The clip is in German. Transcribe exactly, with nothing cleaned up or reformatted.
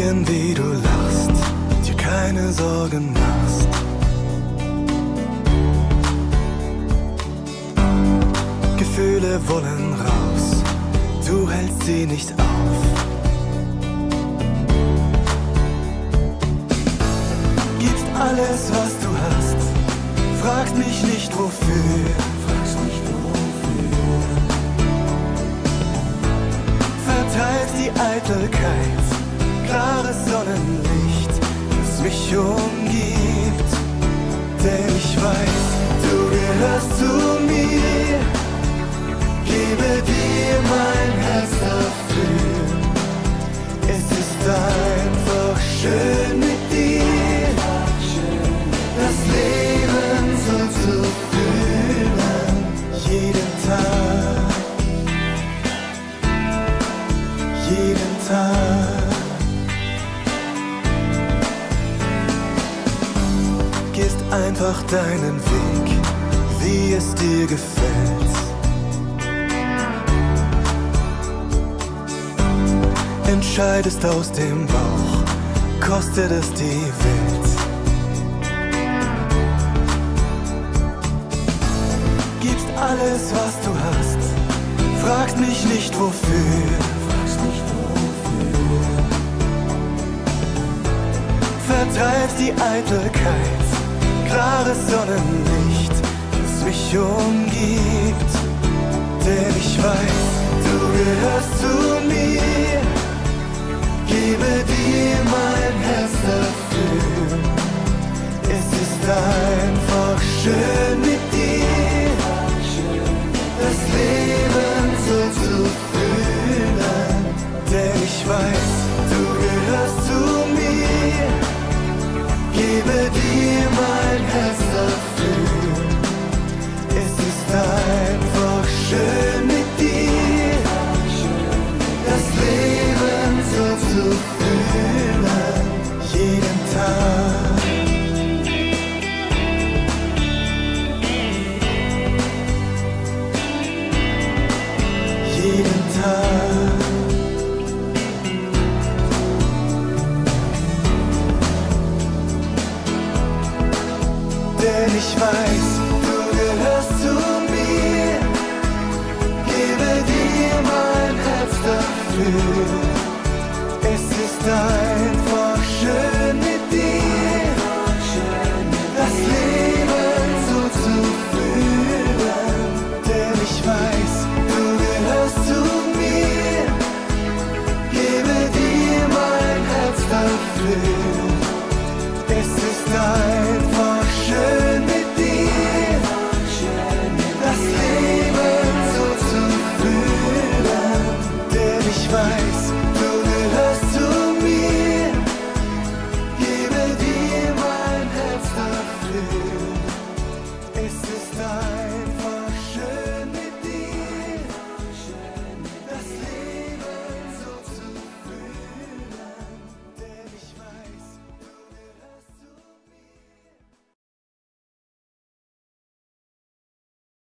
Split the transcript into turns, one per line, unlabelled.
sehen, wie du lachst, dir keine Sorgen machst. Gefühle wollen raus, du hältst sie nicht auf. Gibst alles, was du hast, fragst mich nicht wofür. Verteilst die Eitelkeit, klares Sonnenlicht, das mich umgibt. Denn ich weiß, du gehörst zu mir, gebe dir mein Herz dafür. Es ist einfach schön mit dir, das Leben so zu fühlen, jeden Tag, jeden Tag. Gehst einfach deinen Weg, wie es dir gefällt. Entscheidest aus dem Bauch, kostet es die Welt. Gibst alles, was du hast, fragst mich nicht wofür. Vertreibst die Eitelkeit, klares Sonnenlicht, das mich umgibt. Denn ich weiß, du gehörst zu mir, gebe dir mein Herz dafür. Es ist einfach schön mit dir, das Leben so zu fühlen. Denn ich weiß, du gehörst zu mir, gebe dir mein Herz dafür. Es ist einfach schön mit dir, das Leben so zu fühlen, jeden Tag. Jeden Tag. Denn ich weiß, du gehörst zu mir, gebe dir mein Herz dafür.